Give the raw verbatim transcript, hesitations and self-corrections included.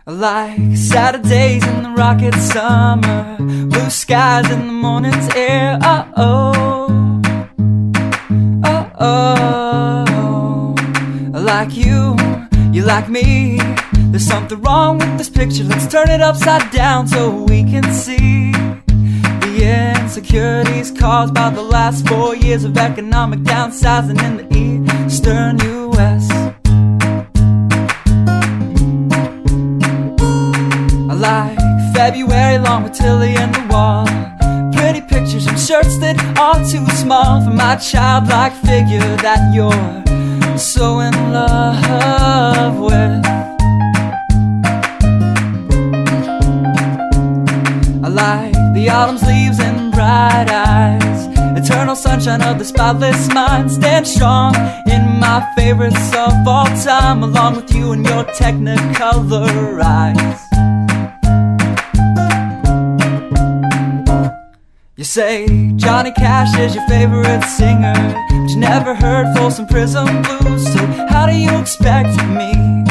Like Saturdays in the rocket summer, blue skies in the morning's air. Oh oh, oh oh. Like you, you like me. There's something wrong with this picture. Let's turn it upside down so we can see the insecurities caused by the last four years of economic downsizing in the eastern U S Like February long with Tilly and the wall, pretty pictures and shirts that are too small for my childlike figure that you're so in love with. I like the autumn's leaves and bright eyes, eternal sunshine of the spotless mind. Stand strong in my favorites of all time, along with you and your technicolor eyes. You say Johnny Cash is your favorite singer, but you never heard Folsom Prison Blues. So how do you expect me